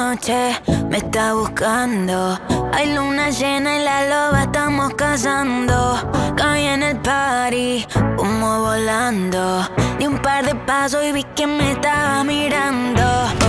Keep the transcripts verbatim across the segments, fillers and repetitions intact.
noche me está buscando. Hay luna llena y la loba estamos cazando. Caí en el party, humo volando. Di un par de pasos y vi que me estaba mirando.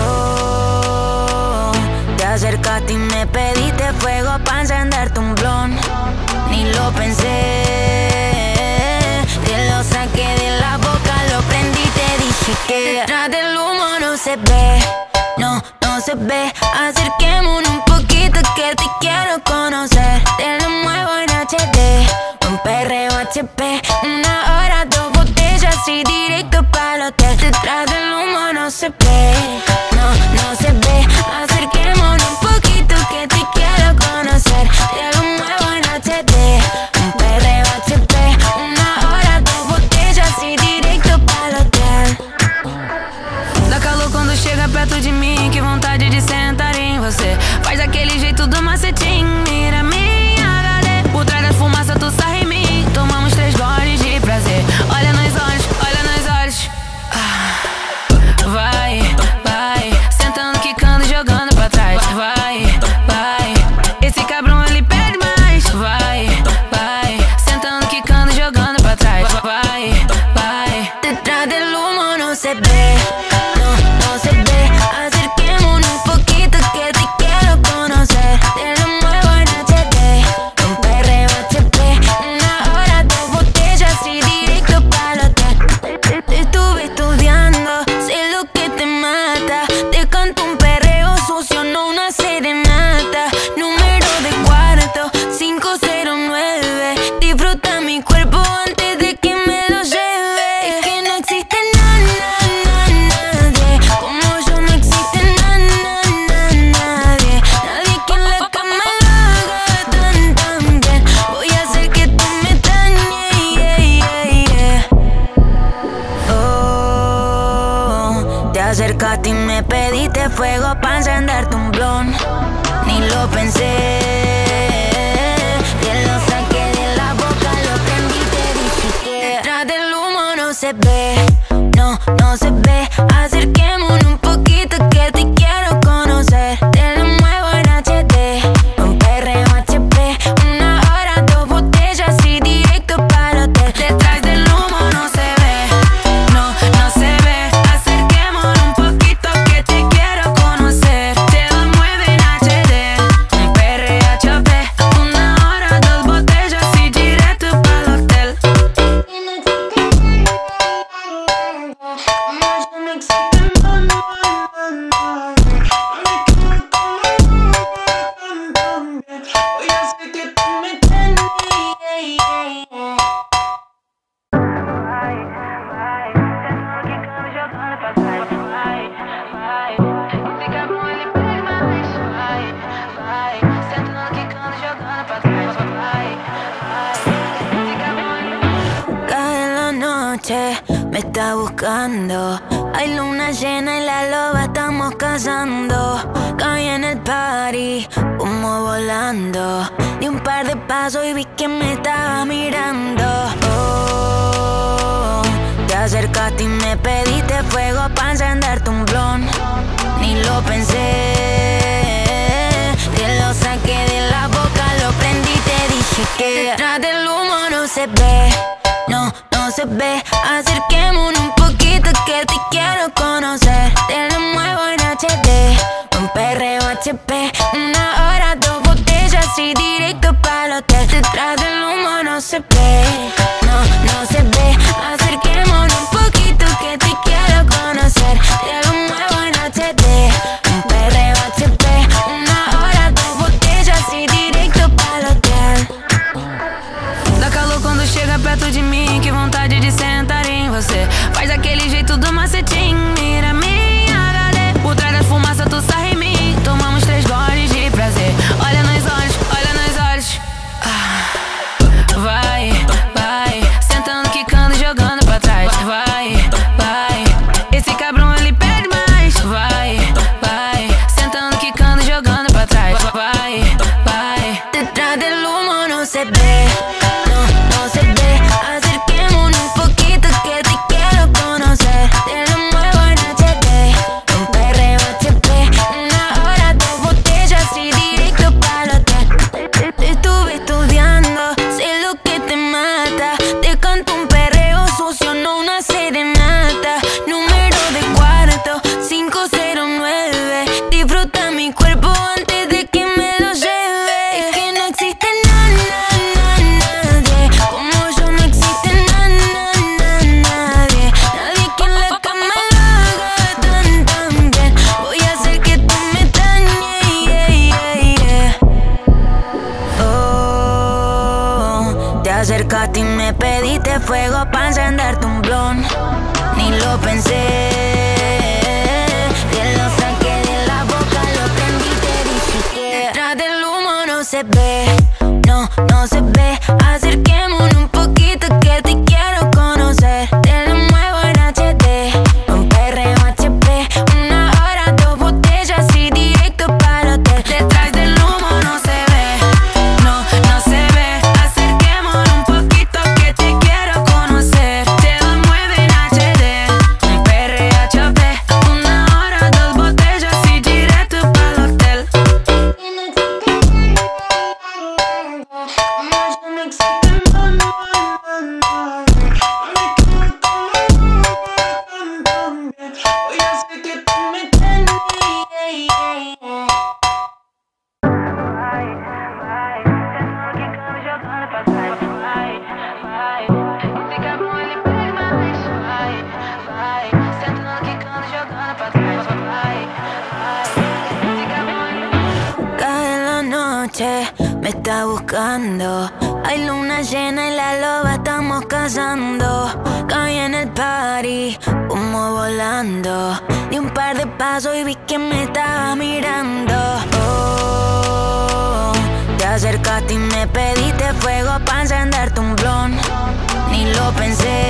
Oh, te acercaste y me pediste fuego pa' encenderte un blon. Ni lo pensé, te lo saqué de la boca, lo prendí y te dije que detrás del humo no se ve, no, no se ve. Acerquémonos un poquito que te quiero conocer. Te lo muevo en H D, un perreo H P. Una hora, dos botellas y directo pa'l hotel. Detrás del humo no se ve, no, no se ve. Acerquémonos un poquito que te quiero conocer. Te lo muevo en H D, un perreo H P. Una hora, dos botellas e direito para o hotel. Dá calor quando chega perto de mim, que vontade de sentar em você. Faz aquele jeito do macetinho, mira minha H D. Por trás da fumaça tu sai em mim, tomamos três goles de prazer. Olha nos olhos, olha nos olhos. Ah, vai, vai, sentando, quicando, jogando pra trás. Vai, vai, esse cabrão ele pede mais. Vai, vai, sentando, quicando, jogando pra trás. Vai, vai, detrás del humo no se ve, no, no se ve. Acerquémonos un poquito que te quiero conocer. Te lo muevo en H D, un perreo H P. Una hora, dos botellas y directo para el hotel. Te, te estuve estudiando, sé lo que te mata. Te canto un perreo sucio, no una serenata. Número de cuarto, cinco cero nueve. Disfruta mi cuerpo antes de que me lo lleve. Es que no existe nada, nadie como yo, no existe nada, nadie. Nadie que en la cama lo haga tan, tan bien. Voy a hacer que tú me dañes, yeah, yeah, yeah. Oh, te acercaste y me pediste fuego pa' encenderte un blon. Ni lo pensé, te lo saqué de la boca, lo prendí y te dije que detrás del humo no se ve, no, no se ve. Acerquémonos un poquito que te quiero conocer. Te lo muevo en H D, un perreo H P. Una hora, dos botellas y directo para el hotel. detrás del humo no se ve, no, no se ve. Acerquémonos un poquito que te quiero conocer. Te lo mueve en H D, un perreo H P. Una hora, dos botellas y directo para el hotel. Cae la noche, me está buscando. Hay luna llena y la loba estamos cazando. Caí en el party, humo volando. Di un par de pasos y vi que me estaba mirando. Oh, te acercaste y me pediste fuego pa' encenderte un blon. Ni lo pensé, te lo saqué de la boca, lo prendí y te dije que detrás del humo no se ve, no, no se ve. Acerquémonos un poquito que te quiero conocer. Te lo muevo en H D, un perreo H P. Una hora, dos botellas y directo para el hotel. Detrás del humo no se ve, no, no se ve. Acerquémonos un poquito que te quiero conocer. Te lo muevo en H D, un perreo H P. Una hora, dos botellas y directo para el hotel. Dá calor quando chega perto de mim, que vontade de sentar em você. Faz aquele jeito do macetinho, mira minha H D. Por trás da fumaça tu sai em mim, tomamos três goles de fuego pa' encenderte un blon. Ni lo pensé, te lo saqué de la boca, lo prendí y te dije que detrás del humo no se ve, no, no se ve. Acerquémonos un poquito que te quiero conocer. Te lo muevo en H D, un perreo H P. Una hora, dos botellas y directo para el hotel. Detrás del humo no se ve, no, no se ve. Acerquémonos un poquito que te quiero conocer. Te lo muevo en H D, un perreo H P. Una hora, dos botellas y directo para el hotel. Cae la noche, me está buscando. Hay luna llena y la loba estamos cazando. Caí en el party, humo volando. Di un par de pasos y vi que me estaba mirando. Oh, te acercaste y me pediste fuego pa' encenderte un blon. Ni lo pensé,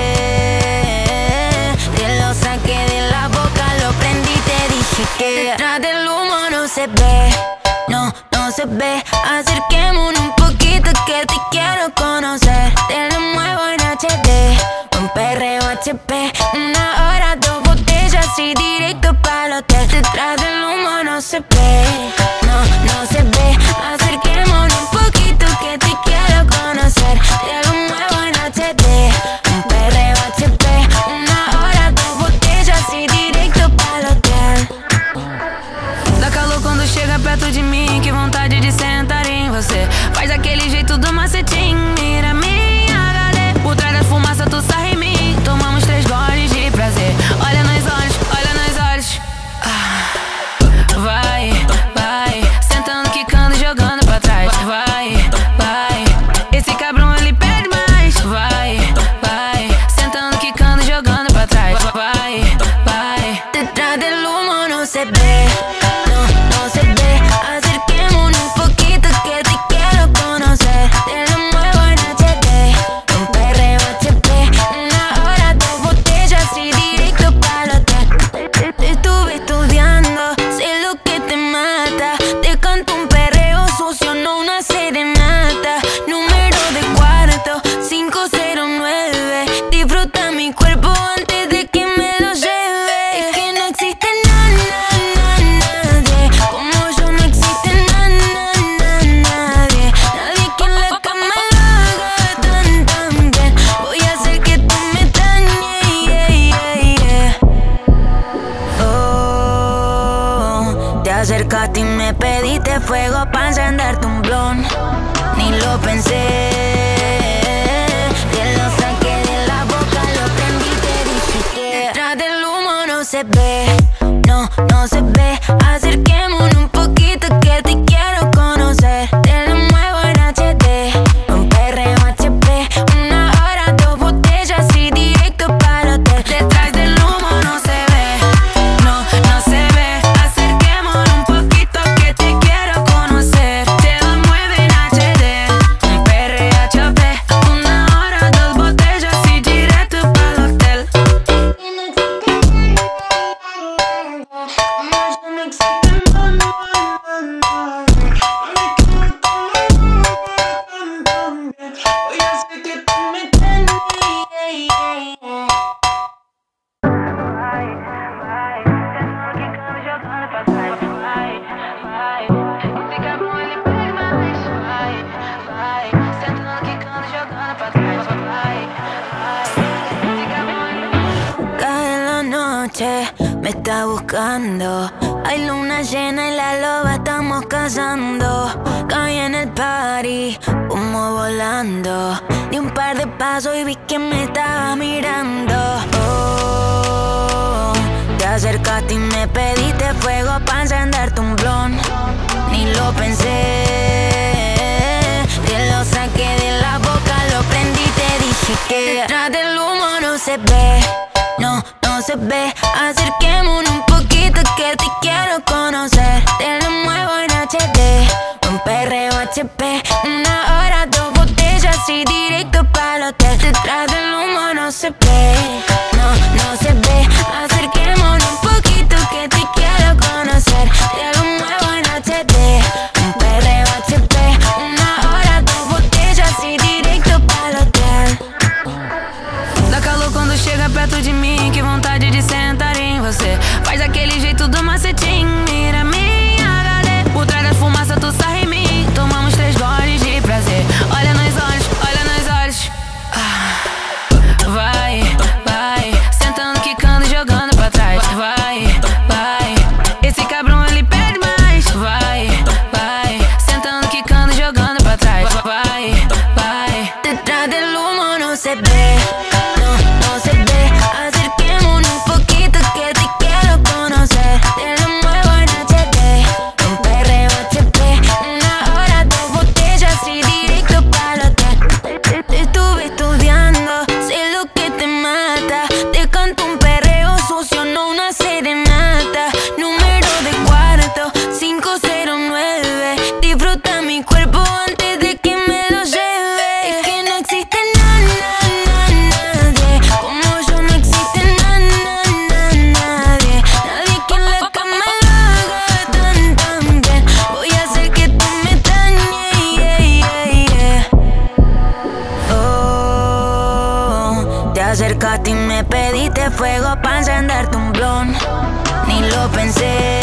te lo saqué de la boca, lo prendí y te dije que detrás del humo no se ve, no, no se ve. Acerquémonos un poquito que te quiero conocer. Te lo muevo en H D, un perreo H P. Una hora, dos botellas y directo para el hotel. Detrás del humo no se ve, no, no se ve. Acerquémonos un poquito que te quiero conocer. Te lo muevo en H D, un perreo H P. Una hora, dos botellas y directo para el hotel. Dá calor quando chega perto de mim, que vontade de sentar em você. Faz aquele jeito do macetinho, mira minha H D. Por trás da fumaça tu sarra em mim, tomamos três goles de prazer. Olha nos olhos, olha nos olhos. Ah, vai, vai, sentando, quicando, jogando pra trás. Vai, vai, esse cabrão ele pede mais. Vai, vai, sentando, quicando, jogando pra trás. Vai, vai. Detrás del humo no se ve, no, no se ve. Acerquémonos un poquito que te quiero conocer. Te lo muevo en H D, un perreo H P. Una hora, dos botellas y directo para el hotel. Te, te estuve estudiando, sé lo que te mata. Te canto un perreo sucio, no una serenata. Número de cuarto, cinco cero nueve. Disfruta mi cuerpo antes de que me lo lleve. Es que no existe nada, nadie como yo, no existe nada, nadie. Nadie que en la cama lo haga tan, tan bien. Voy a hacer que tú me dañes, yeah, yeah, yeah. Oh, te acercaste y me pediste fuego pa' encenderte un blon. Ni lo pensé, te lo saqué de la boca, lo prendí y te dije que detrás del humo no se ve, no, no se ve. Acerquémonos un poquito que te quiero conocer. Te lo muevo en H D, un perreo H P. Una hora, dos botellas y directo para el hotel. Detrás del humo no se ve, no, no se ve. Acerquémonos un poquito que te quiero conocer. Te lo mueve en H D, un perreo H P. Una hora, dos botellas y directo para el hotel. Cae la noche, me está buscando. Hay luna llena y la loba estamos cazando. Caí en el party, humo volando. Di un par de pasos y vi que me estaba mirando. Oh, te acercaste y me pediste fuego pa' encenderte un blon. Ni lo pensé, te lo saqué de la boca, lo prendí y te dije que detrás de se ve, no, no se ve. Acerquémonos un poquito que te quiero conocer. Te lo muevo en H D, un perreo H P. Una hora, dos botellas y directo para el hotel. Detrás del humo no se ve, no, no se ve. Acerquémonos un poquito que te quiero conocer. Te lo muevo en H D, un perreo H P. Una hora, dos botellas y directo para el hotel. Dá calor quando chega perto de mim, que vontade de sentar em você. Faz aquele jeito do macetinho, mira minha H D. Por trás da fumaça tu sai em mim, tomamos três goles de prazer. Olha nos olhos, olha nos olhos. Ah. Vai, vai, sentando, quicando, jogando pra trás. Vai, vai, esse cabrão ele pede mais. Vai, vai, sentando, quicando, jogando pra trás. Vai, vai. Detrás del humo no se ve, no, no se ve. Acerquémonos un poquito que te quiero conocer. Te lo muevo en H D, un perreo H P. Una hora, dos botellas y directo para el hotel. Te, te estuve estudiando, sé lo que te mata. Te canto un perreo sucio, no una serenata. Número de cuarto, cinco cero nueve. Disfruta mi cuerpo antes de que me lo lleve. Es que no existe nada, nadie como yo, no existe nada, nadie. Nadie que en la cama lo haga tan, tan bien. Voy a hacer que tú me extrañes, yeah, yeah, yeah. Oh, te acercaste y me pediste fuego pa' encenderte un blon. Ni lo pensé,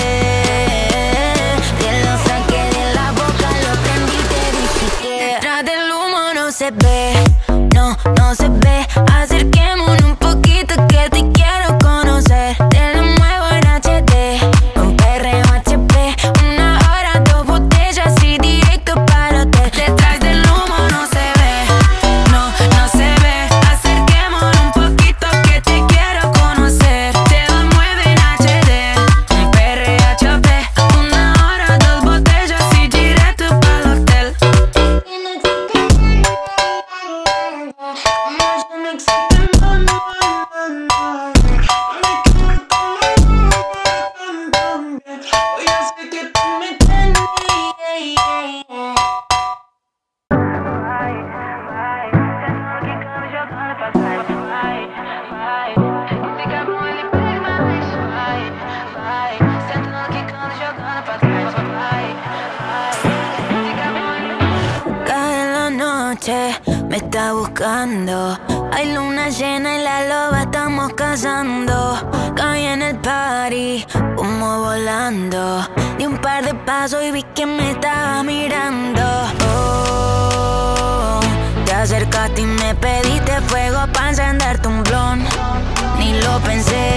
te lo saqué de la boca, lo prendí y te dije que detrás del humo no se ve, no, no se ve. Acerquémonos un poquito que te quiero conocer. Te lo muevo en H D, un perreo H P. Una hora, dos botellas y directo para el hotel. Detrás del humo no se ve, no, no se ve. Acerquémonos un poquito que te quiero conocer. Te lo mueve en H D, un perreo H P. Una hora, dos botellas y directo para el hotel. Cae la noche, me está buscando. Hay luna llena y la loba estamos cazando. Caí en el party, humo volando. Di un par de pasos y vi que me estaba mirando. Oh, te acercaste y me pediste fuego pa' encenderte un blon. Ni lo pensé,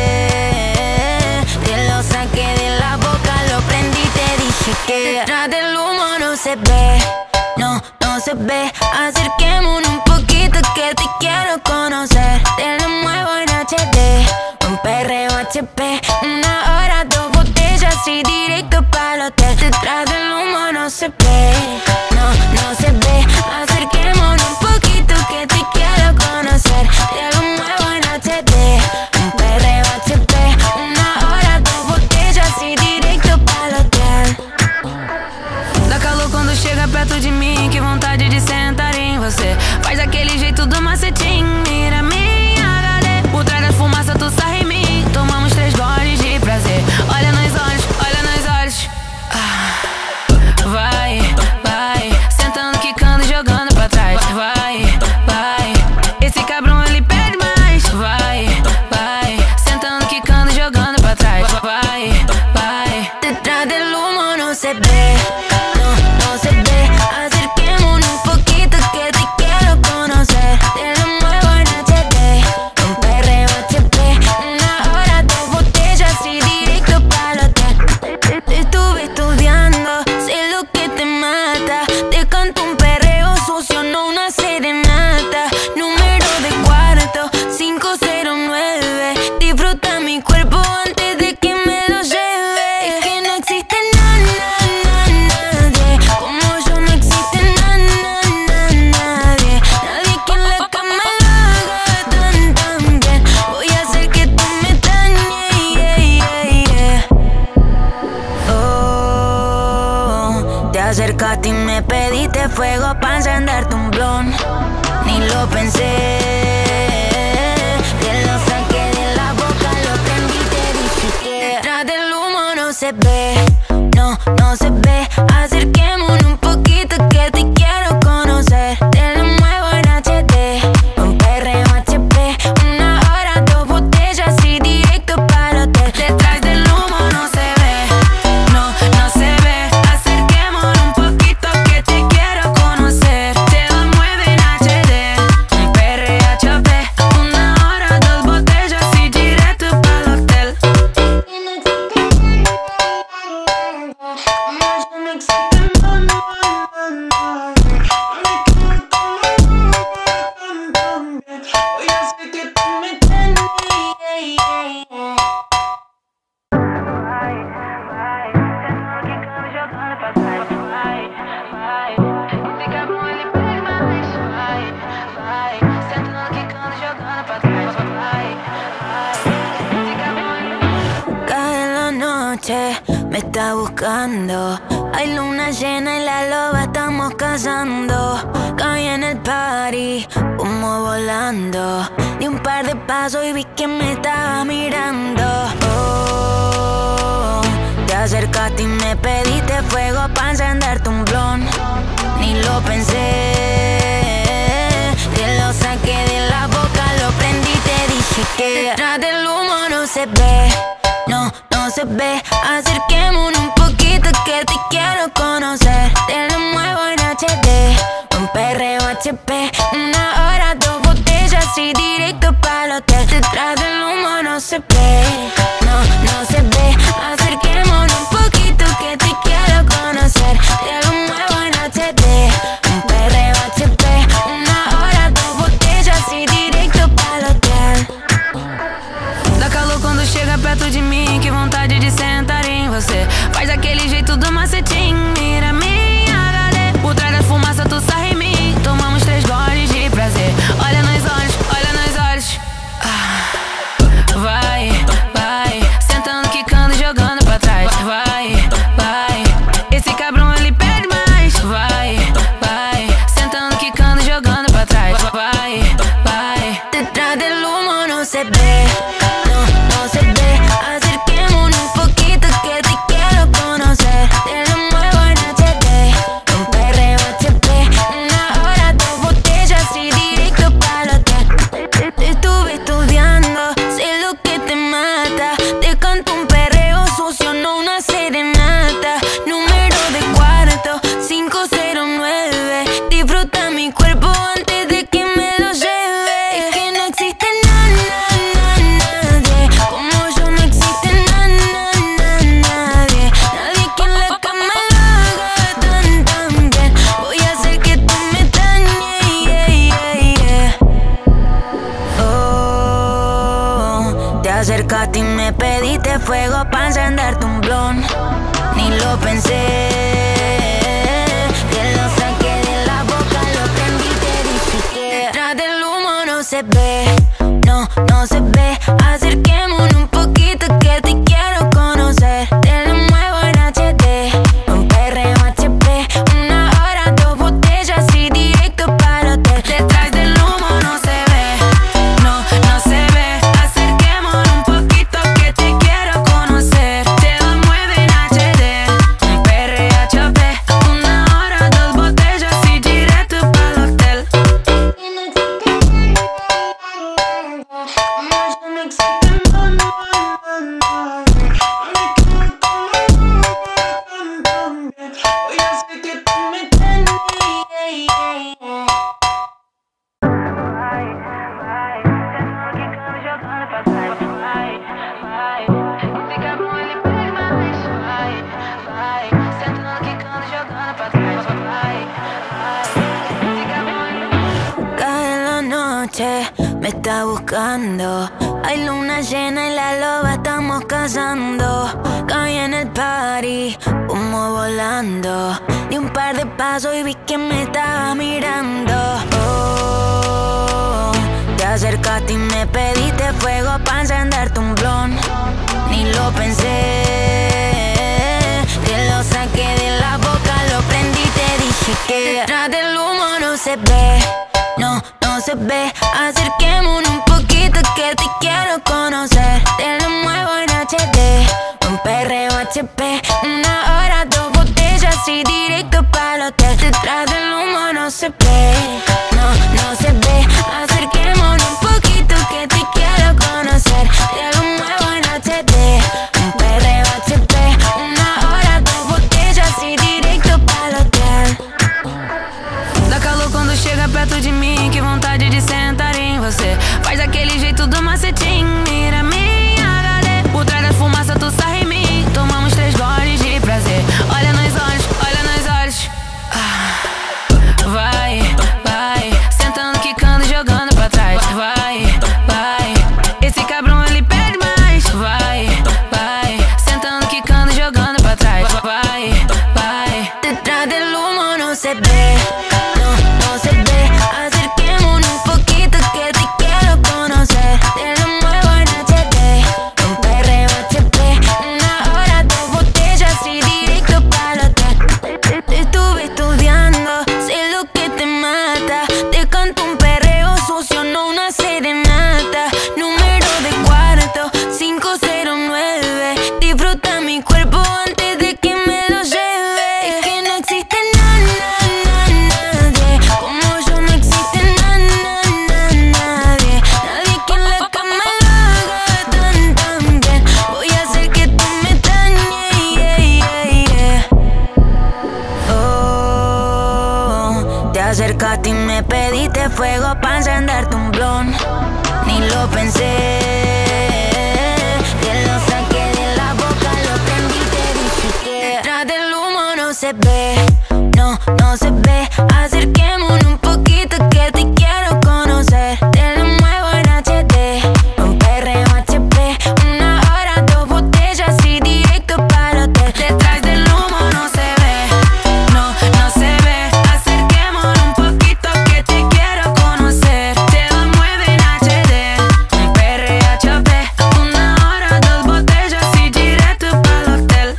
te lo saqué de la boca, lo prendí y te dije que detrás del humo no se ve, no, no se ve. Acerquémonos un poquito que te quiero conocer. Te lo muevo en H D, un perreo H P. Una hora, dos botellas y directo para el hotel. Detrás del humo no se ve, no, no se ve. Acerquémonos un poquito que te quiero conocer. Te lo muevo en H D, un perreo H P. Una hora, dos botellas y directo para el hotel. Dá calor quando chega perto de mim, que vontade de sentar em você. Faz aquele jeito do macetinho, mira minha H D. Por trás da fumaça tu sai em mim, tomamos três goles de prazer. Olha nos olhos, olha nos olhos. Ah. Vai, vai, sentando, quicando, jogando pra trás. Vai, vai, esse cabrão ele pede mais. Vai, vai, sentando, quicando, jogando pra trás. Vai, vai. Detrás del humo no se ve, no, no se ve. Acerquémonos un poquito que te quiero conocer. Te lo muevo en H D, un perreo H P. Una hora, dos botellas y directo para el hotel. Te, te estuve estudiando, sé lo que te mata. Te canto un perreo sucio, no una serenata. Número de cuarto, cinco cero nueve. Disfruta mi cuerpo antes de que me lo lleve. Es que no existe nada, nadie como yo, no existe nada, nadie. Nadie que en la cama lo haga tan, tan acercaste y me pediste fuego pa' encenderte un blon. Ni lo pensé, te lo saqué de la boca, lo prendí y te dije que detrás del humo no se ve, no, no se ve. Acerquémonos un poquito que te quiero conocer. Te lo muevo en H D, un perreo H P, una hora, dos botellas y directo para el hotel. Detrás del humo no se ve, no, no se ve. Acerquémonos un poquito que te quiero conocer. Te lo muevo en H D, un perreo H P, una hora, dos botellas y directo para el hotel. Cae la noche, me está buscando. Hay luna llena y la loba estamos cazando. Caí en el party, humo volando. Di un par de pasos y vi que me estaba mirando. Oh, te acercaste y me pediste fuego pa' encenderte un blon. Ni lo pensé, te lo saqué de la boca, lo prendí y te dije que detrás del humo no se ve, no, no se ve. Acerquémonos un poquito que te quiero conocer. Te lo muevo en H D, un perreo H P, una hora, dos botellas y directo para el hotel. Detrás del humo no se ve, no, no se ve. Acerquémonos un poquito que te quiero conocer. Te lo muevo en H D, un perreo H P, una hora, dos botellas y directo para el hotel. Dá calor quando chega perto de mim, que vontade de sentar em você. Faz aquele jeito do macetinho, mira minha H D. Por trás da fumaça tu sai em mim, tomamos três goles de prazer. Olha nos olhos, olha nos olhos. Ah. Vai, vai, sentando, quicando, jogando pra trás. Vai, vai, esse cabrão ele pede mais. Vai, vai, sentando, quicando, jogando pra trás. Vai, vai. Detrás del humo no se ve, no, no se ve. Acerquémonos un poquito que te quiero conocer. Te lo muevo en H D, un perreo H P, una hora, dos botellas y directo para el hotel. Te, te estuve estudiando, sé lo que te mata. Te canto un perreo sucio, no una serenata. Número de cuarto, cinco cero nueve. Disfruta mi cuerpo antes de que me lo lleve. Es que no existe nada, nadie como yo, no existe nada, nadie. Nadie que en la cama lo haga tan, tan bien. Voy a hacer que tú me dañes, yeah, yeah, yeah. Oh, te acercaste y me pediste fuego pa' encenderte un blon. Ni lo pensé, te lo saqué de la boca, lo prendí y te dije que detrás del humo no se ve, no, no se ve. Acerquémonos un poquito que te quiero conocer. Te lo muevo en H D, un perreo H P, una hora, dos botellas y directo para el hotel. Detrás del humo no se ve, no, no se ve. Acerquémonos un poquito que te quiero conocer. Te lo muevo en H D, un perreo H P, una hora, dos botellas y directo para el hotel. Cae la noche, me está buscando. Hay luna llena y la loba estamos cazando. Caí en el party, humo volando. Di un par de pasos y vi que me estaba mirando. Oh, te acercaste y me pediste fuego pa' encenderte un blon. Ni lo pensé, te lo saqué de la boca, lo prendí. que detrás del humo no se ve, no, no se ve. Acerquémonos un poquito que te quiero conocer. Te lo muevo en H D, un perreo H P. Una hora, dos botellas y directo para el hotel. Detrás del humo no se ve, no, no se ve. Acerquémonos un poquito que te quiero conocer. Te lo muevo en H D, un perreo H P. Una hora, dos botellas y directo para el hotel. Dá calor quando chega perto de mim, que vontade de sentar em você. Faz aquele jeito do macetim, mira minha H D. Por trás da fumaça tu sai em mim, tomamos três goles de prazer. Olha nos olhos, olha nos olhos. Ah. Vai, vai, sentando, quicando, jogando pra trás. Vai, vai, esse cabrão ele pede mais. Vai, vai, sentando, quicando, jogando pra trás. Vai, vai. Detrás del humo no se ve, no, no se ve. Acerquémonos un poquito que te quiero conocer. Te lo muevo en H D, un perreo H P. Una hora, dos botellas y directo para el hotel. Te, te estuve estudiando, sé lo que te mata. Te canto un perreo sucio, no una serenata. Número de cuarto, cinco cero nueve. Disfruta mi cuerpo antes de que me lo lleve. Es que no existe nada, nadie como yo, no existe nada, nadie. Nadie que en la cama lo haga tan, tan bien. Voy a hacer que tú me dañes, yeah, yeah, yeah. Oh, te acercaste y me pediste fuego para encenderte un blon. Ni lo pensé, te lo saqué de la boca, lo prendí y te dije que detrás del humo no se ve, no, no se ve. Acerquémonos un poquito que te quiero conocer. Te lo muevo en H D, un perreo H P. Una hora, dos botellas y directo para el hotel. Detrás del humo no se ve, no, no se ve. Acerquémonos un poquito que te quiero conocer. Te lo mueve en H D, un perreo H P. Una hora, dos botellas y directo para el hotel.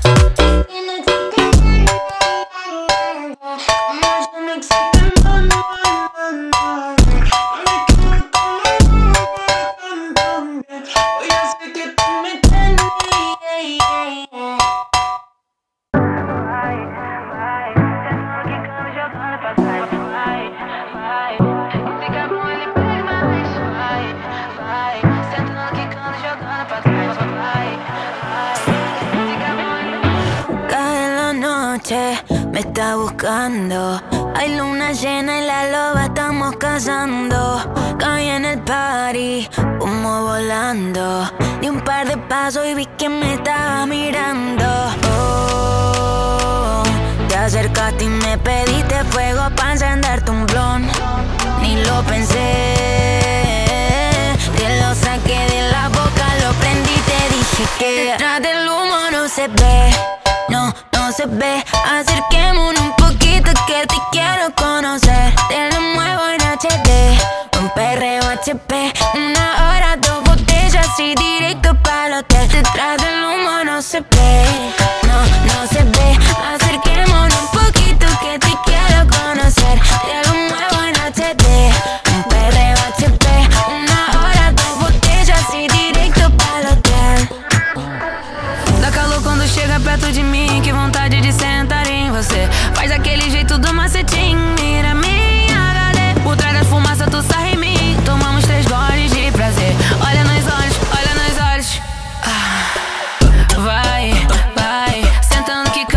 Cae la noche, me está buscando. Hay luna llena y la loba estamos cazando. Caí en el party, humo volando. Di un par de pasos y vi que me estaba mirando. Oh, te acercaste y me pediste fuego para encenderte un blon. Ni lo pensé, te lo saqué de la boca, lo prendí y te dije que detrás del humo no se ve, no, no se ve. Acerquémonos un poquito que te quiero conocer. Te lo muevo en H D, un perreo H P. Una hora, dos botellas y directo para el hotel. Detrás del humo no se ve, no, no se ve. Acerquémonos un poquito que te quiero conocer. Te lo muevo en H D, un perreo H P. Una hora, dos botellas y directo para el hotel. Dá calor quando chega perto de mim, que vontade de sentar em você. Faz aquele jeito do macetim, mira minha H D. Por trás da fumaça tu sai em mim, tomamos três goles de prazer. Olha nos olhos, olha nos olhos. Ah. Vai, vai, sentando, quicando.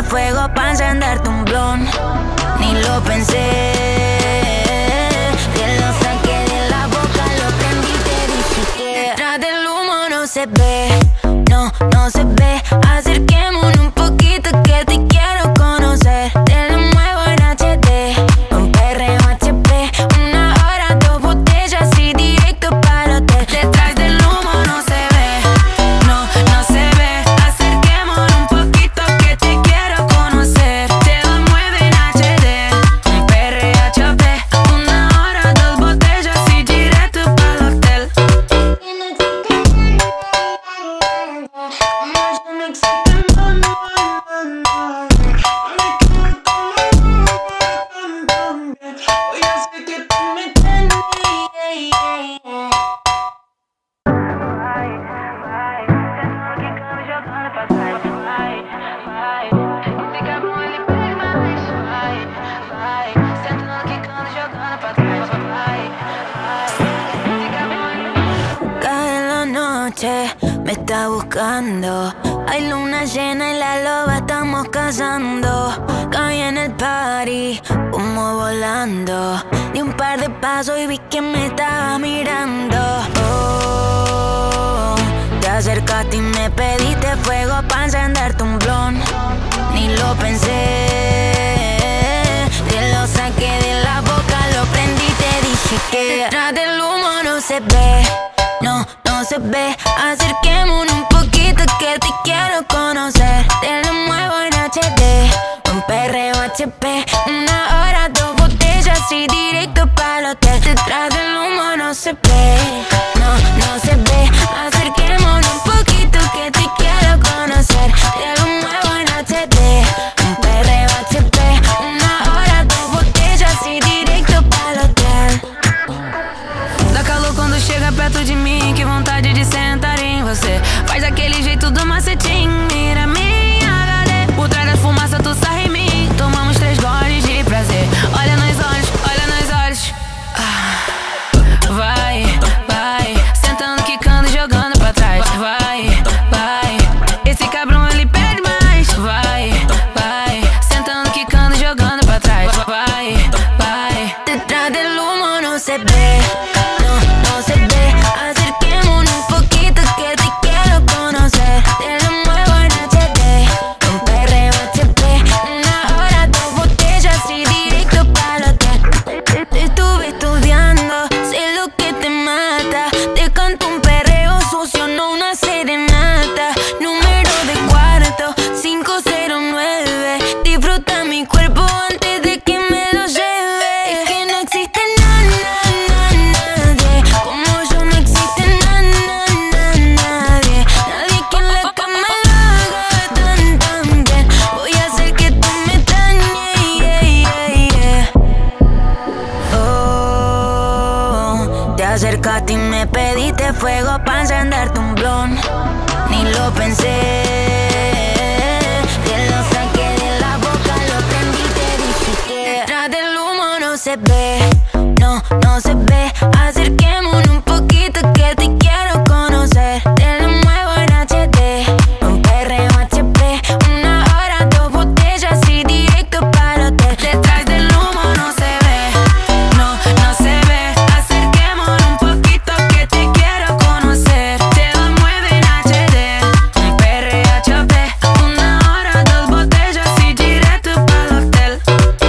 fuego pa' encenderte un blon. Ni lo pensé, te lo saqué de la boca, lo prendí, te dije que detrás del humo no se ve, no, no se ve. Acerquémonos un poquito que te quiero conocer. Te lo muevo en H D, un perreo H P, una hora, dos botellas y directo para el hotel. Detrás del humo no se ve, no, no se ve. Acerquémonos un poquito que te quiero conocer. Te lo muevo en H D, un perreo H P, una hora, dos botellas y directo para el hotel. Cae la noche, me está buscando. Hay luna llena y la loba estamos cazando. Caí en el party, humo volando. Di un par de pasos y vi que me estaba mirando. Oh, te acercaste y me pediste fuego pa' encenderte un blon. Ni lo pensé, te lo saqué de la boca, lo prendí, te dije que detrás del humo no se ve, no, no se ve. Acerquémonos un poquito que te quiero conocer. Te lo muevo en H D, un perreo H P, una hora, dos botellas y directo para el hotel. Detrás del humo no se ve, no, no se ve. Acerquémonos un poquito que te quiero conocer. Te lo muevo en H D, un perreo H P, una hora, dos botellas y directo para el hotel. Dá calor quando chega perto de mim, que vontade de sentar em você. Faz aquele jeito do macetinho, mira minha H D. Por trás da fumaça tu sarra em mim, tomamos três goles de prazer. Olha nos olhos, olha nos olhos. Ah. Vai, vai, sentando, quicando, jogando pra trás. Vai, vai, esse cabrão ele pede mais. Vai, vai, sentando, quicando, jogando pra trás. Vai, vai. Detrás del humo no se ve, no, no se ve. Acerquémonos un poquito que te quiero conocer. Te lo muevo en H D, un perreo H P, una hora, dos botellas y directo para el hotel. Te, te estuve estudiando, sé lo que te mata. Te canto un perreo sucio, no una serenata. Número de cuarto, cinco cero nueve. Disfruta mi cuerpo antes de que me lo lleve. Es que no existe nada, nadie como yo, no existe nada, nadie. Nadie que en la cama lo haga tan, tan bien. Voy a hacer que tú me dañes, yeah, yeah, yeah. Oh, te acercaste y me pediste fuego pa' encenderte un blon. Ni lo pensé, te lo saqué de la boca, lo prendí, te dije que detrás del humo no se ve, no, no se ve. Acerquémonos un poquito que te quiero conocer. Te lo muevo en H D, un perreo H P, una hora, dos botellas y directo para el hotel. Detrás del humo no se ve, no, no se ve. Acerquémonos un poquito que te quiero conocer. Te lo muevo en H D, un perreo H P, una hora, dos botellas y directo para el hotel.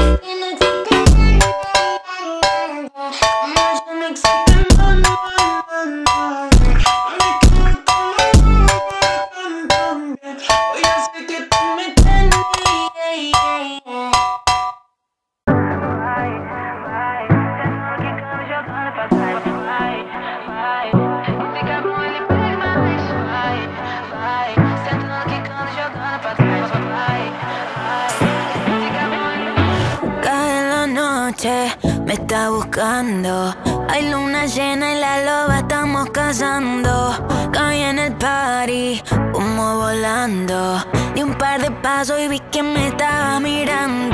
Cae la noche, me está buscando. Hay luna llena y la loba estamos cazando. Caí en el party, humo volando. Di un par de pasos y vi que me estaba mirando.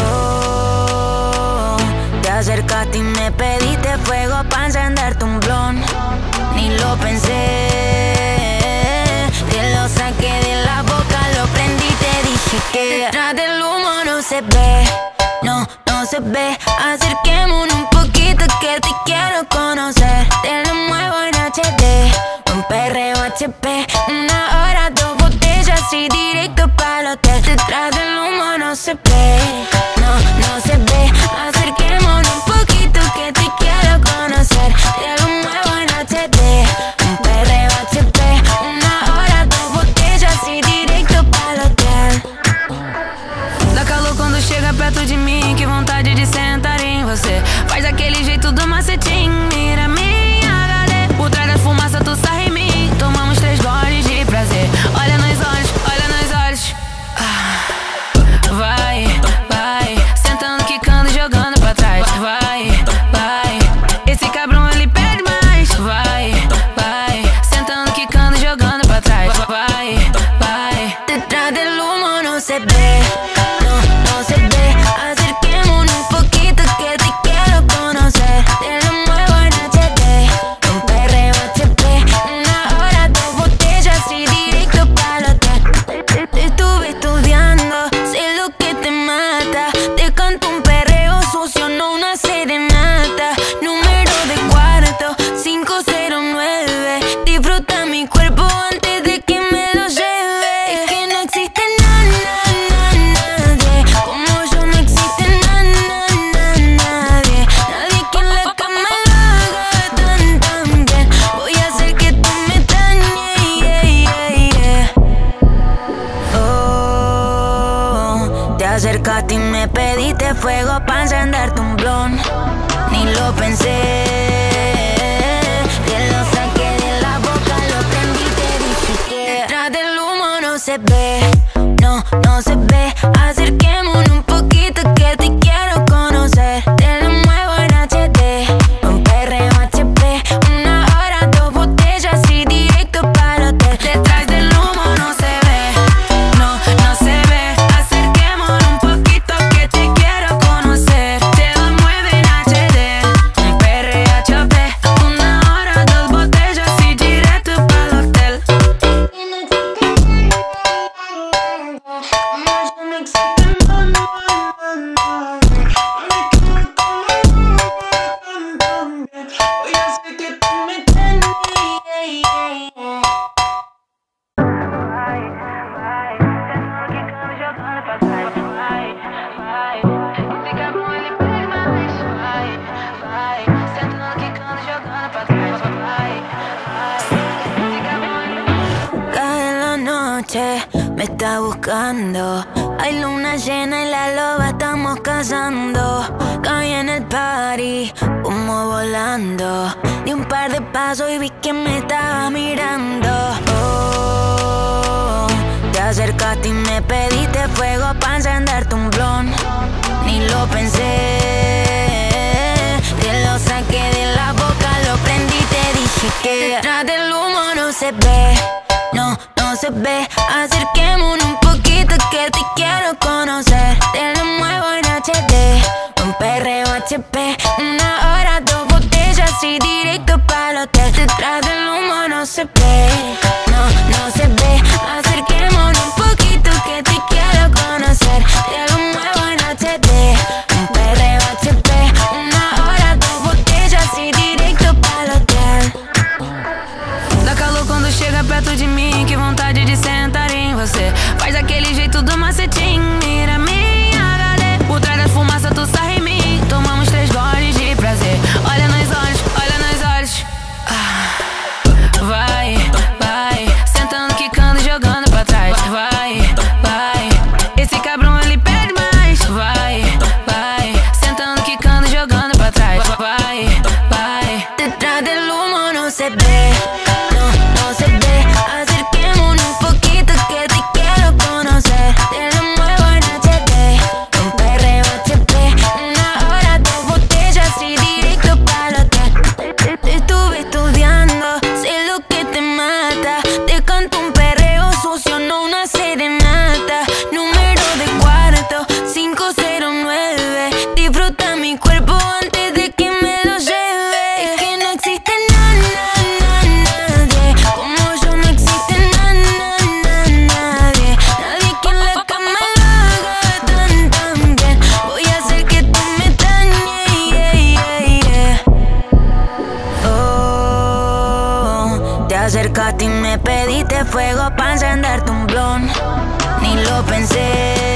Oh, te acercaste y me pediste fuego pa' encenderte un blon. Ni lo pensé, te lo saqué de la boca, lo prendí, te dije que detrás del humo no se ve, no, no se ve. Acerquémonos un poquito que te quiero conocer. Te lo muevo en H D, un perreo H P. Una hora, dos botellas y directo para el hotel. Detrás del humo no se ve, no, no se ve. Acerquémonos un poquito que te quiero conocer. Te lo muevo en H D, un perreo H P. Una hora, dos botellas y directo para el hotel. Dá calor quando chega perto de mim, que vontade de sentar em você. Faz aquele jeito do macetinho, mira minha H D. Por trás da fumaça tu sarra em mim, tomamos três goles de prazer. Olha nos olhos, olha nos olhos. Ah, vai, vai, sentando, quicando, jogando pra trás. Vai, vai, esse cabrão ele pede mais. Vai, vai, sentando, quicando, jogando pra trás. Vai, vai. Detrás del humo no se ve, no, no se ve. Acerquémonos un poquito que te quiero conocer. Te lo muevo en H D, un perreo H P. Una hora, dos botellas y directo para el hotel. Te, te estuve estudiando, sé lo que te mata. Te canto un perreo sucio, no una serenata. Número de cuarto, cinco cero nueve. Disfruta mi cuerpo antes de que me lo lleve. Es que no existe nada, nadie como yo, no existe nada, nadie. Nadie que en la cama lo haga tan, tan bien. Voy a hacer que tú me extrañes, yeah, yeah, yeah. Oh, te acercaste y me pediste fuego para encenderte un blon. Ni lo pensé. Te lo saqué de la boca, lo prendí, te dije que detrás del humo no se ve, no, no se ve. Acerquémonos un poquito que te quiero conocer. Te lo muevo en H D, un perreo H P. Una hora, dos botellas y directo para el hotel. Detrás del humo no se ve, no, no se ve. Acerquémonos un poquito que te quiero conocer. Te lo mueve en H D, un perreo H P. Una hora, dos botellas y directo para el hotel. Cae la noche, me está buscando. Hay luna llena y la loba estamos cazando. Caí en el party, humo volando. Di un par de pasos y vi que me estaba mirando. Oh, te acercaste y me pediste fuego para encenderte un blon. Ni lo pensé. Te lo saqué de la boca, lo prendí, te dije que detrás del humo no se ve, no, no se ve. Acerquémonos un poquito que te quiero conocer. Te lo muevo en H D, un perreo H P. Una hora, dos botellas y directo para el hotel. Detrás del humo no se ve, no, no se ve. Acerquémonos un poquito que te quiero conocer. Te lo muevo en H D, un perreo H P. Una hora, dos botellas y directo para el hotel. Dá calor quando chega perto de mim, que vontade de sentar em você. Faz aquele jeito do macetinho, mira minha H D. Por trás da fumaça tu sarra em mim, tomamos três goles de prazer. Olha nos olhos, olha nos olhos. Ah, vai, pediste fuego pa' encenderte un blon. Ni lo pensé,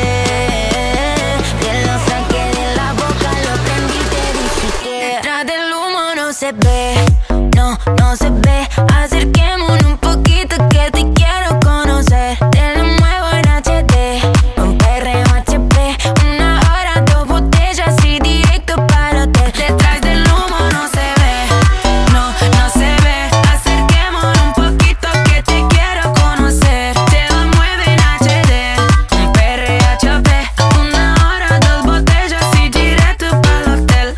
te lo saqué de la boca, lo prendí y te dije que detrás del humo no se ve, no, no se ve. Acerquémonos un poquito que te quiero conocer. Te lo muevo en H D, un perreo H P, una hora, dos botellas y directo para el hotel. Detrás del humo no se ve, no, no se ve. Acerquémonos un poquito que te quiero conocer. Te lo muevo en H D, un perreo H P, una hora, dos botellas y directo para el hotel.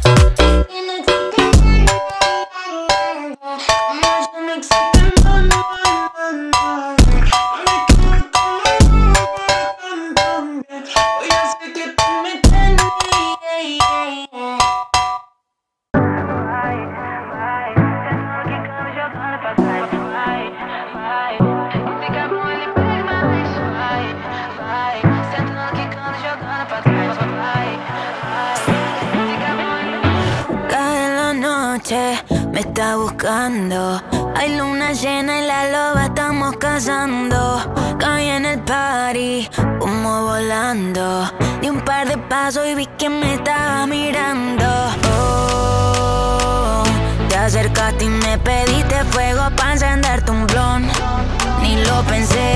Cae la noche, me está buscando. Hay luna llena y la loba estamos cazando. Caí en el party, humo volando. Di un par de pasos y vi que me estaba mirando. Oh, te acercaste y me pediste fuego pa' encenderte un blon. Ni lo pensé,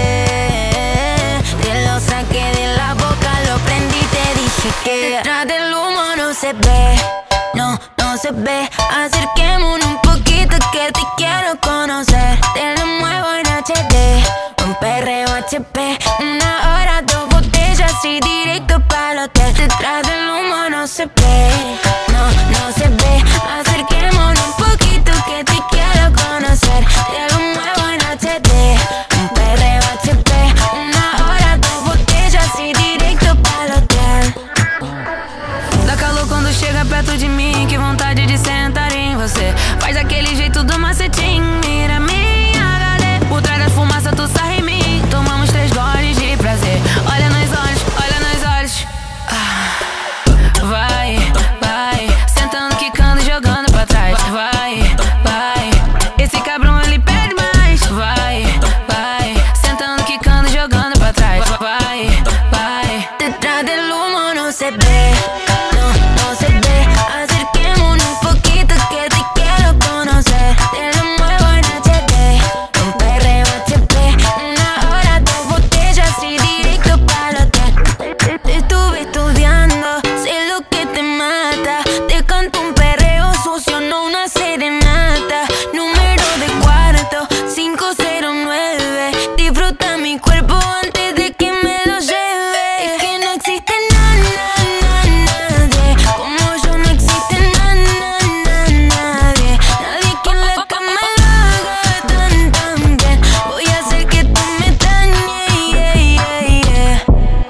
te lo saqué de la boca, lo prendí y te dije que detrás del humo no se ve, no, no se ve. Acerquémonos un poquito que te quiero conocer. Te lo muevo en H D, un perreo H P, una hora, dos botellas y directo para el hotel. Detrás del humo no se ve, no, no se ve. Acerquémonos un poquito que te quiero conocer. Te lo muevo en H D, un perreo H P, una hora, dos botellas y directo para el hotel. Dá calor quando chega perto de mim, que vontade de sentar em você. Faz aquele jeito do macetinho, mira minha H D. Por trás da fumaça tu sarra em mim, tomamos três goles de prazer. Olha nos olhos, olha nos olhos. Ah. Vai, vai, sentando, quicando, jogando pra trás. Vai, vai, esse cabrão ele pede mais. Vai, vai, sentando, quicando, jogando pra trás. Vai, vai. Detrás del humo no se ve, no, no se ve. Acerquémonos un poquito que te quiero conocer. Te lo muevo en H D, un perreo H P, una hora, dos botellas y directo para el hotel. Te, te estuve estudiando, sé lo que te mata. Te canto un perreo sucio, no una serenata. Número de cuarto, cinco cero nueve. Disfruta mi cuerpo antes de que me lo lleve. Es que no existe nada, nadie como yo, no existe nada, nadie. Nadie que en la cama lo haga tan, tan bien. Voy a hacer que tú me extrañes, yeah, yeah, yeah.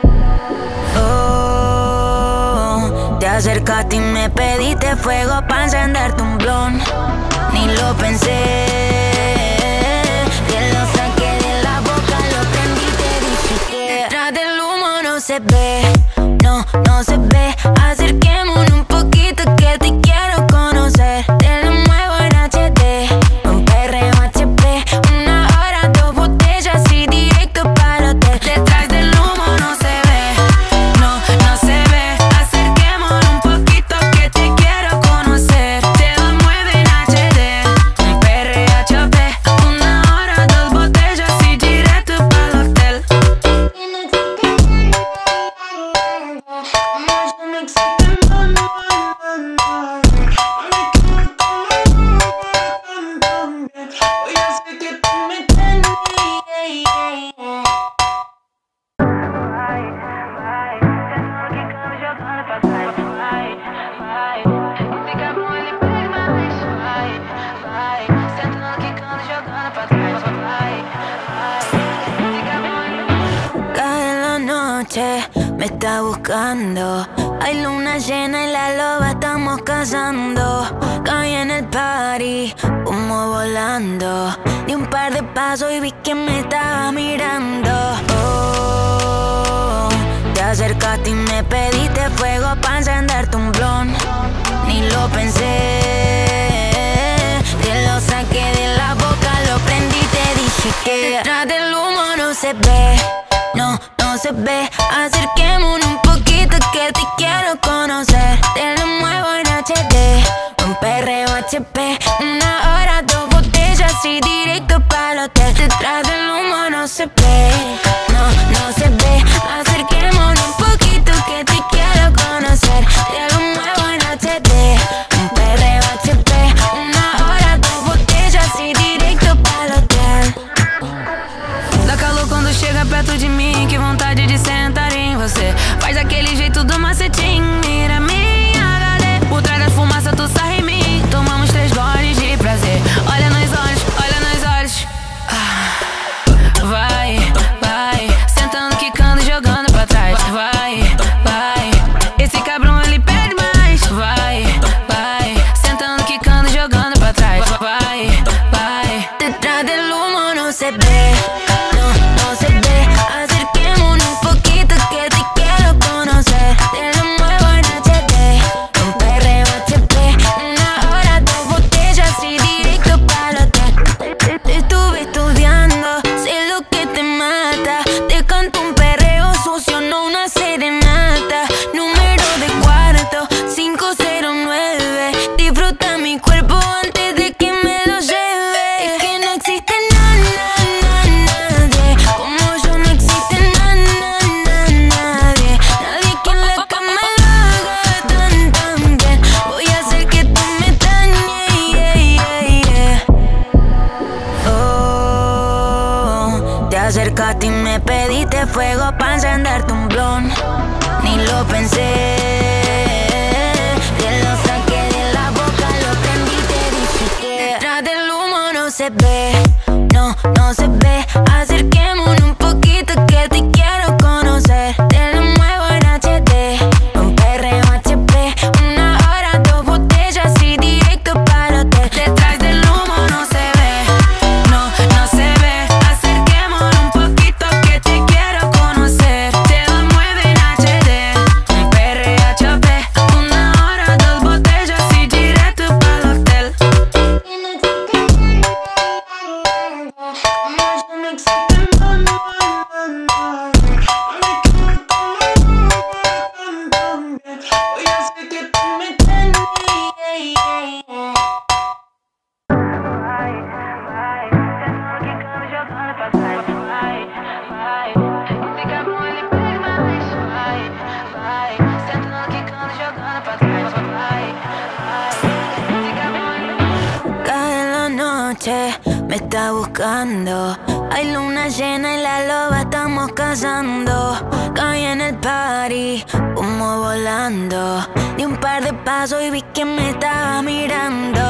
Oh, te acercaste y me pediste fuego pa' encenderte un blon. Ni lo pensé, te lo saqué de la boca, lo prendí y te dije que detrás del humo no se ve, no, no se ve. Acerquémonos un poquito que te quiero conocer. Te lo muevo en H D, un perreo H P, una hora, dos botellas y directo para el hotel. Detrás del humo no se ve, no, no se ve. Acerquémonos un poquito que te quiero conocer. Te lo muevo en H D, un perreo H P, una hora, dos botellas y directo para el hotel. Cae la noche, me está buscando. Hay luna llena y la loba estamos cazando. Caí en el party, humo volando. Di un par de pasos y vi que me estaba mirando. Oh, te acercaste y me pediste fuego pa' encenderte un blon. Ni lo pensé, te lo saqué de la boca, lo prendí y te dije dije que detrás del humo no se ve, no, no se ve. Acerquémonos un poquito que te quiero conocer. Te lo muevo en H D, un perreo H P. Una hora, dos botellas y directo para el hotel. Detrás del humo no se ve, no, no se ve. Acerquémonos un poquito que te quiero conocer. Te lo muevo en H D, un perreo H P. Una hora, dos botellas e direito para o hotel. Dá calor quando chega perto de mim, que vontade de sentar em você. Faz aquele jeito do macetinho, mira minha H D. Por trás da fumaça tu sarra em mim, tomamos três goles de prazer. Olha nos olhos, olha nos olhos. Ah. Vai, vai, sentando, quicando, jogando pra trás. Vai, vai, esse cabrão ele pede mais. Vai, vai, sentando, quicando, jogando pra trás. Vai, vai. Detrás del humo no se ve, no, no se ve. Acerquémonos un poquito que te quiero conocer. Te lo muevo en H D, un perreo H P. Una hora, dos botellas y directo para el hotel. Te, te estuve estudiando, sé lo que te mata. Te canto un perreo sucio, no una serenata. Número de cuarto, cinco cero nueve. Disfruta mi cuerpo antes de que me lo lleve. Es que no existe nada, nadie como yo, no existe nada, nadie. Nadie que en la cama lo haga tan, tan bien. Voy a hacer que tú me extrañes, yeah, yeah, yeah. Oh, te acercaste y me pediste fuego para encenderte un blon. Ni lo pensé, te lo saqué de la boca, lo prendí y te dije que detrás del humo no se ve, no, no se ve. Acerquémonos un poquito que te quiero conocer. Te lo muevo en H D, un perreo H P. Una hora, dos botellas y directo para el hotel. Detrás del humo no se ve, no, no se ve. Acerquémonos un poquito que te quiero conocer. Te lo mueve en H D, un perreo H P. Una hora, dos botellas y directo para el hotel. Cae la noche, me está buscando. Hay luna llena y la loba estamos cazando. Caí en el party, humo volando. Di un par de pasos y vi que me estaba mirando.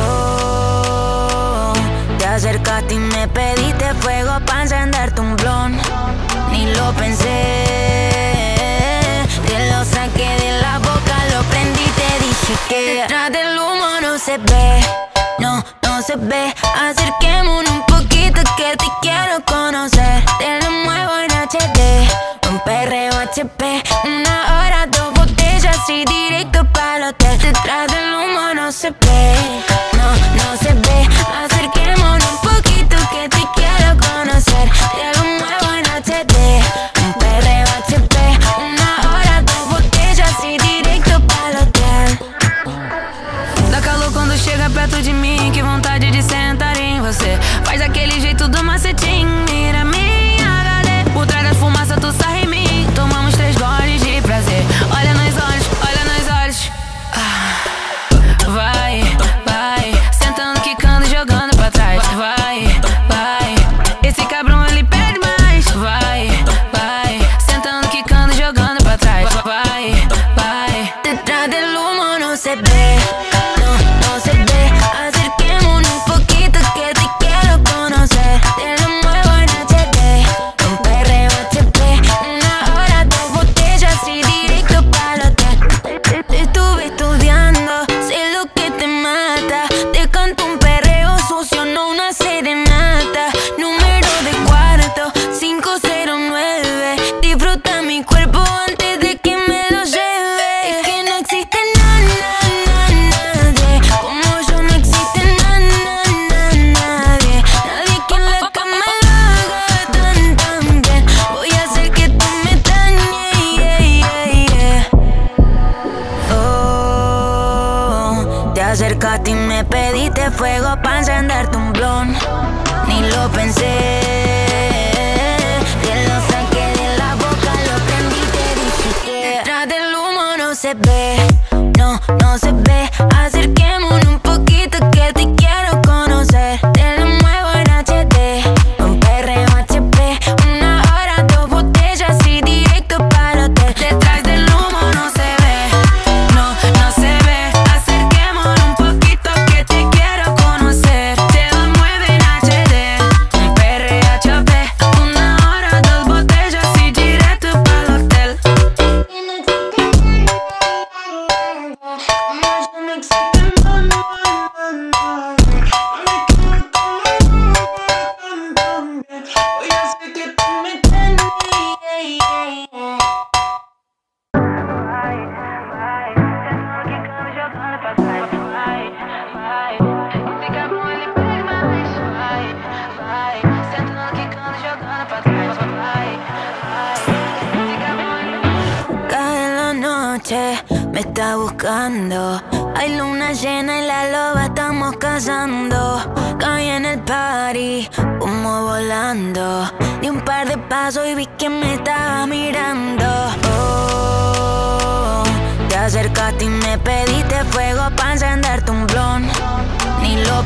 Oh, te acercaste y me pediste fuego para encenderte un blon. Ni lo pensé, te lo saqué de la boca, lo prendí y te dije que detrás del humo no se ve, no, no se ve. Acerquémonos un poquito que te quiero conocer. Te lo muevo en H D, un perreo H P. Una hora, dos botellas y directo para el hotel. Detrás del humo no se ve, no, no se ve. Acerquémonos un poquito que te quiero conocer. Te lo muevo en H D, un perreo H P. Una hora, dos botellas y directo para el hotel. Dá calor quando chega perto de mim, que vontade de sentar em você. Faz aquele jeito do macetinho, mira minha H D. Por trás da fumaça tu sarra em mim, tomamos três goles de prazer. Olha nos olhos, olha nos olhos. Ah. Vai, vai, sentando, quicando, jogando pra trás. Vai, vai, esse cabrão ele pede mais. Vai, vai, sentando, quicando, jogando pra trás. Vai, vai. Detrás del humo no se ve, no, no se ve. Acerquémonos un poquito que te quiero conocer. Te lo muevo en H D, un perreo H P. Una hora, dos botellas y directo para el hotel. Te, te estuve estudiando, sé lo que te mata. Te canto un perreo sucio, no una serenata. Número de cuarto, cinco cero nueve. Disfruta mi cuerpo antes de que me lo lleve. Es que no existe nada, acercaste y me pediste fuego pa' encenderte un blon. Ni lo pensé, te lo saqué de la boca, lo prendí y te dije que detrás del humo no se ve, no, no se ve. Acerquémonos un poquito que te quiero conocer. Te lo muevo en H D, un perreo H P. Una hora, dos botellas y directo para el hotel. Detrás del humo no se ve, no, no se ve. Acerquémonos un poquito que te quiero conocer. Te lo muevo en H D, un perreo H P. Una hora, dos botellas y directo para el hotel. Me está buscando, hay luna llena y la loba estamos cazando. Caí en el party, humo volando. Di un par de pasos y vi que me estaba mirando. Oh, te acercaste y me pediste fuego pa' encenderte un blon. Ni lo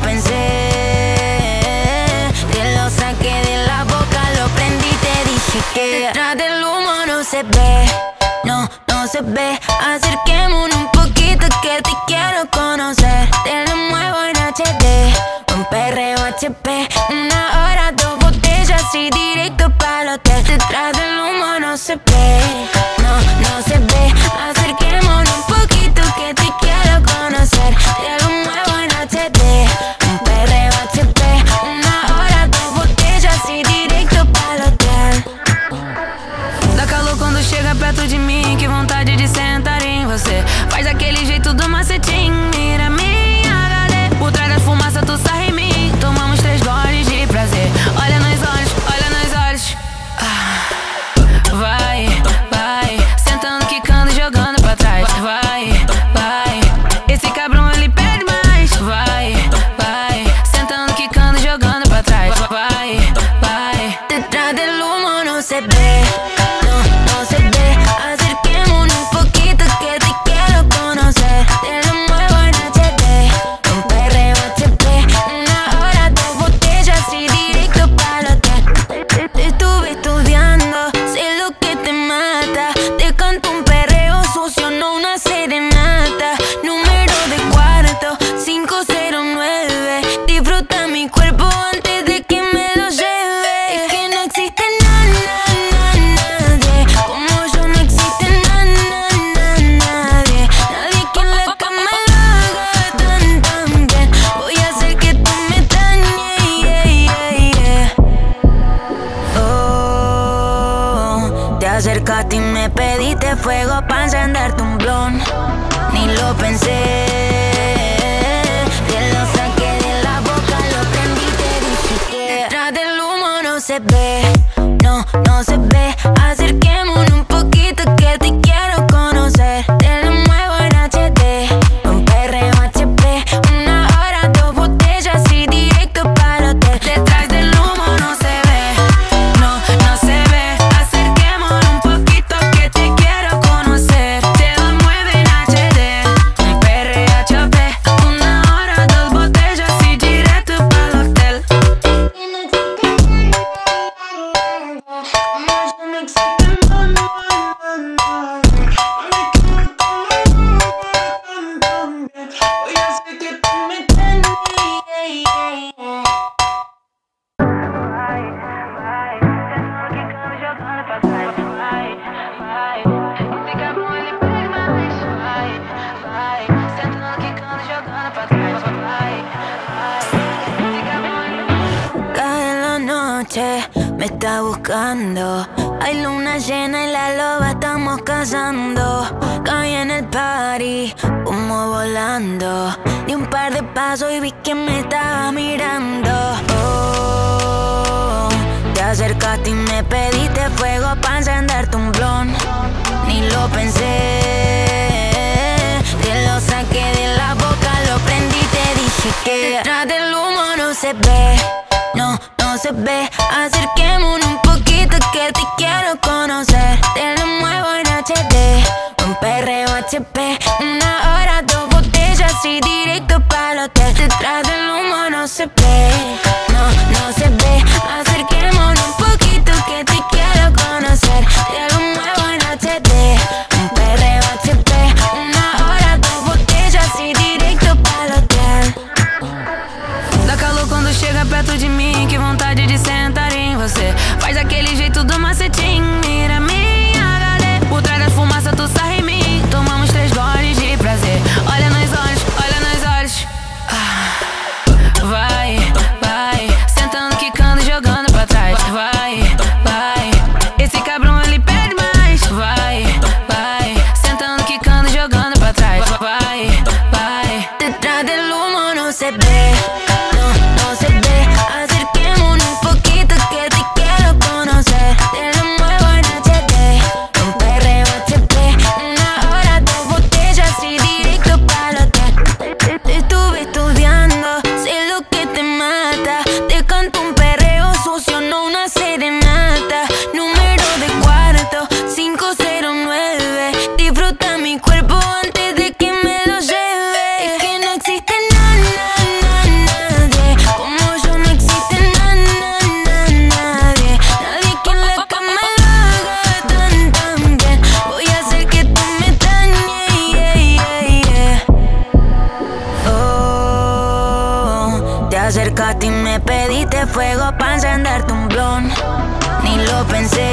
pensé, te lo saqué de la boca, lo prendí y te dije que detrás del humo no se ve, no, no se ve. Acerquémonos un poquito que te quiero conocer. Te lo muevo en H D, un perreo H P. Una hora, dos botellas y directo para el hotel. Detrás del humo no se ve, no, no se ve. Acerquémonos un poquito que te quiero conocer. Te lo muevo en H D, un perreo H P. Una hora, dos botellas y directo para el hotel. Dá calor quando chega perto de mim, que vontade de sentar em você. Faz aquele jeito do macetinho, mira minha H D. Por trás da fumaça tu sarra em mim, tomamos três goles de prazer. Olha nos olhos, olha nos olhos. Ah, vai, vai, sentando, quicando, jogando pra trás. Vai, vai, esse cabrão ele pede mais. Vai, vai, sentando, quicando, jogando pra trás. Vai, vai. Detrás del humo no se ve, no, no se ve. Acerquémonos un poquito que te quiero conocer. Te lo muevo en H D, un perreo H P. Una hora, dos botellas y directo para el hotel. Te, te estuve estudiando, sé lo que te mata. Te canto un perreo sucio, no una serenata. Número de cuarto, cinco cero nueve. Disfruta mi cuerpo antes de que me lo lleve. Es que no existe nada, nadie como yo, no existe nada, nadie. Nadie que en la cama lo haga tan, tan bien. Voy a hacer que tú me dañes, yeah, yeah, yeah. Oh, te acercaste y me pediste fuego pa' encenderte un blon. Ni lo pensé, te lo saqué de la boca, lo prendí y te dije que detrás del humo no se ve, no, no se ve. Acerquémonos un poquito que te quiero conocer. Te lo muevo en H D, un perreo H P. Una hora, dos botellas y directo para el hotel. Detrás del humo no se ve, no, no se ve. Acerquémonos un poquito que te quiero conocer. Te lo mueve en H D, un perreo H P. Una hora, dos botellas y directo para el hotel. Cae la noche, me está buscando. Hay luna llena y la loba estamos cazando. Caí en el party, humo volando. Di un par de pasos y vi que me estaba mirando. Oh, te acercaste y me pediste fuego pa' encenderte un blon. Ni lo pensé, te lo saqué de la boca, lo prendí. se ve, no, no se ve. Acerquémonos un poquito que te quiero conocer. Te lo muevo en H D, un perreo H P. Una hora, dos botellas y directo para el hotel. Detrás del humo no se ve, no, no se ve. Acerquémonos un poquito que te quiero conocer. Te lo muevo en H D, un perreo H P. Una hora, dos botellas y directo para el hotel. Dá calor quando chega perto de mim, que vontade de sentar em você. Faz aquele jeito do macetinho, mira minha H D. Por trás da fumaça tu sarra em mim, tomamos três goles de prazer. Olha nos olhos, olha nos olhos. Ah, vai, vai, sentando, quicando, jogando pra trás. Vai, vai, esse cabrão ele pede mais. Vai, vai, sentando, quicando, jogando pra trás. Vai, vai. Detrás del humo no se ve, no, no se ve. Acerquémonos un poquito que te quiero conocer. Te lo muevo en H D, un perreo H P. Una hora, dos botellas y directo para el hotel. Te, te estuve estudiando, sé lo que te mata. Te canto un perreo sucio, no una serenata. Número de cuarto, cinco cero nueve. Disfruta mi cuerpo antes de que me lo lleve. Es que no existe nada, nadie como yo, no existe nada, nadie. Nadie que en la cama lo haga tan, tan bien. Voy a hacer que tú me extrañes, yeah, yeah, yeah. Oh, te acercaste y me pediste fuego para encenderte un blon. Ni lo pensé,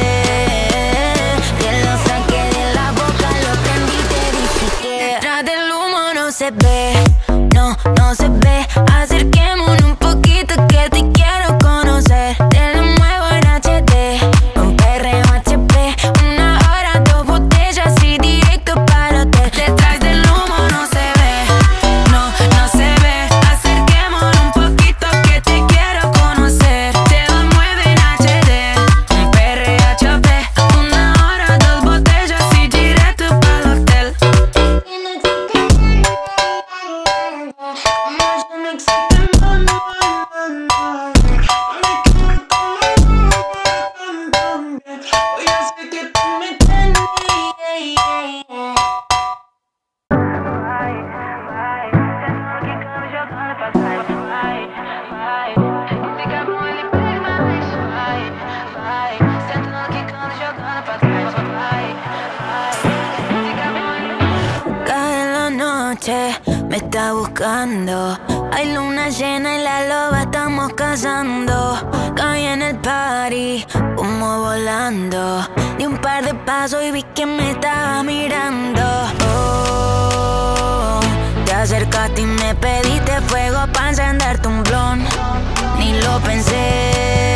te lo saqué de la boca, lo prendí y te dije que detrás del humo no se ve, no, no se ve. Acerquémonos un poquito que te quiero conocer. Te lo muevo en H D, un perreo H P. Una hora, dos botellas y directo para el hotel. Detrás del humo no se ve, no, no se ve. Acerquémonos un poquito que te quiero conocer. Te lo mueve en H D, un perreo H P. Una hora, dos botellas y directo para el hotel. Cae la noche, me está buscando. Hay luna llena y la loba estamos cazando. Caí en el party, humo volando. Di un par de pasos y vi que me estaba mirando. Oh, te acercaste y me pediste fuego para encenderte un blon. Ni lo pensé,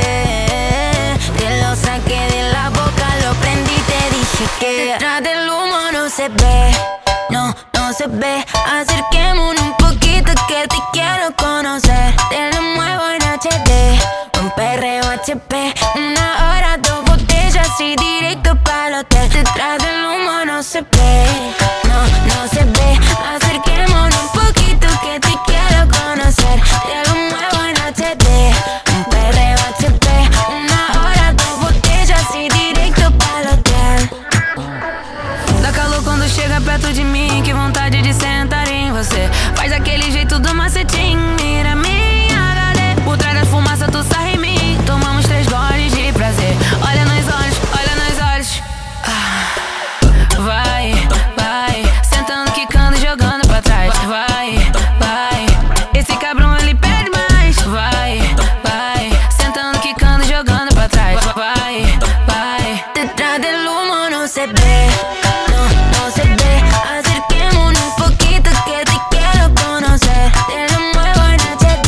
te lo saqué de la boca, lo prendí y te dije que detrás del humo no se ve, no, no se ve. Acerquémonos un poquito que te quiero conocer. Te lo muevo en H D, un perreo H P. Una hora, dos botellas y directo para el hotel. Detrás del humo no se ve, no, no se ve. Acerquémonos un poquito que te quiero conocer. Te lo muevo en H D, un perreo H P. Una hora, dos botellas y directo para el hotel. Dá calor quando chega perto de mim, que vontade de sentar em você. Faz aquele jeito do macetinho, mira minha H D. Por trás da fumaça tu sarra em mim, tomamos três goles de prazer. Olha nos olhos, olha nos olhos. Ah, vai, vai, sentando, quicando, jogando pra trás. Vai, vai, esse cabrão ele pede mais. Vai, vai, sentando, quicando, jogando pra trás. Vai, vai. Detrás del humo no se ve, no, no se ve. Acerquémonos un poquito que te quiero conocer. Te lo muevo en H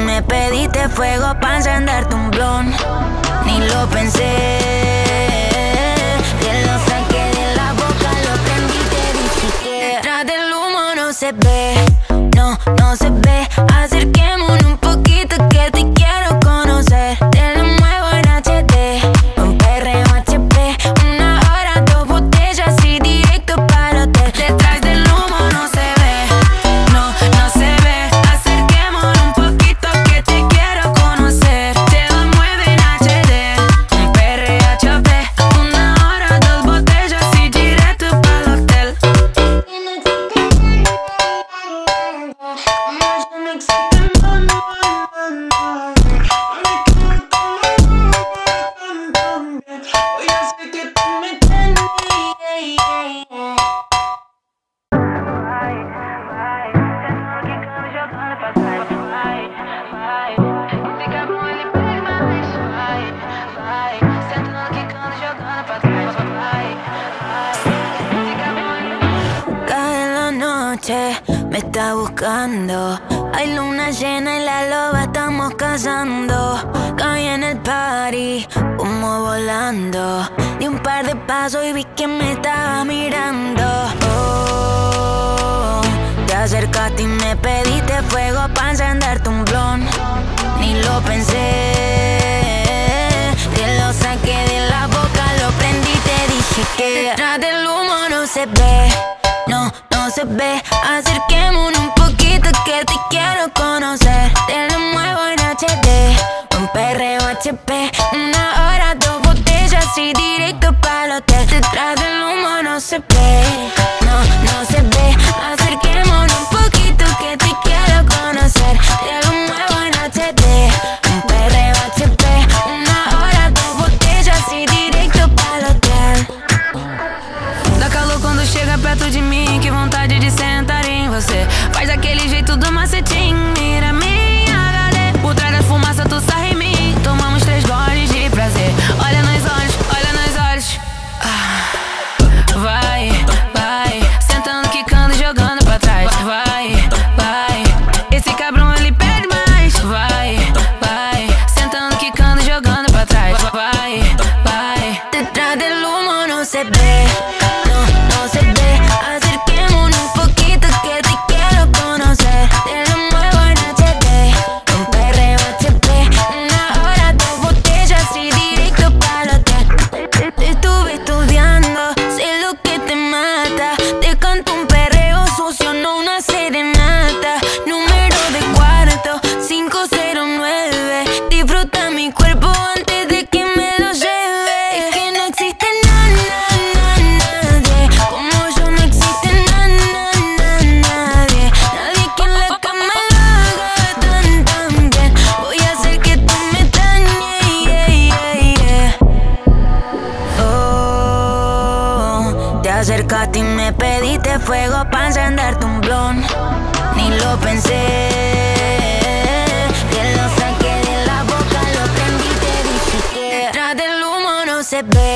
me pediste fuego pa' encenderte un blon. Ni lo pensé, te lo saqué de la boca, lo prendí y te dije que detrás del humo no se ve, no, no se ve. Acerquémonos un poquito que te quiero conocer. Te lo muevo en H D, un perreo H P, una hora, dos botellas y directo para el hotel. Detrás del humo no se ve, no, no se ve. Acerquémonos un poquito que te quiero conocer. Te lo muevo en H D, un perreo H P, una hora, dos botellas y directo para el hotel. Cae la noche, me está buscando. Hay luna llena y la loba estamos cazando. Caí en el party, humo volando. Di un par de pasos y vi que me estaba mirando. Oh, te acercaste y me pediste fuego pa' encenderte un blon. Ni lo pensé, te lo saqué de la boca, lo prendí y te dije que detrás del humo no se ve, no, no se ve. Acerquémonos un poquito que te quiero conocer. Te lo muevo en H D, un perreo H P, una hora, dos botellas y directo para el hotel. Detrás del humo no se ve, no, no se ve. Acerquémonos un poquito que te quiero conocer. Te lo muevo en H D, un perreo H P, una hora, dos botellas y directo para el hotel. Dá calor quando chega perto de mim, que vontade de sentar em você. Faz aquele jeito do macetinho, mira minha H D. Por trás da fumaça tu sarra em mim, tomamos três goles de prazer. Olha nos olhos, olha nos olhos. Ah. Vai, vai, sentando, quicando, jogando pra trás. Vai, vai, esse cabrão ele pede mais. Vai, vai, sentando, quicando, jogando pra trás. Vai, vai. Detrás del humo no se ve, no, no se ve. Acerquémonos un poquito que te quiero conocer. Te lo muevo en H D, un perreo H P, una hora, dos botellas y directo para el hotel. Te, te estuve estudiando, sé lo que te mata. Te canto un perreo sucio, no una serenata. Número de cuarto, cinco cero nueve. Disfruta mi cuerpo antes de que me lo lleve. Es que no existe nada, nadie como yo, no existe nada, nadie. Nadie que en la cama lo haga tan, tan bien. Voy a hacer que tú me extrañes, yeah, yeah, yeah. Oh, te acercaste y me pediste fuego pa' encenderte un blon. Ni lo pensé, te lo saqué de la boca, lo prendí y te dije que detrás del humo no se ve,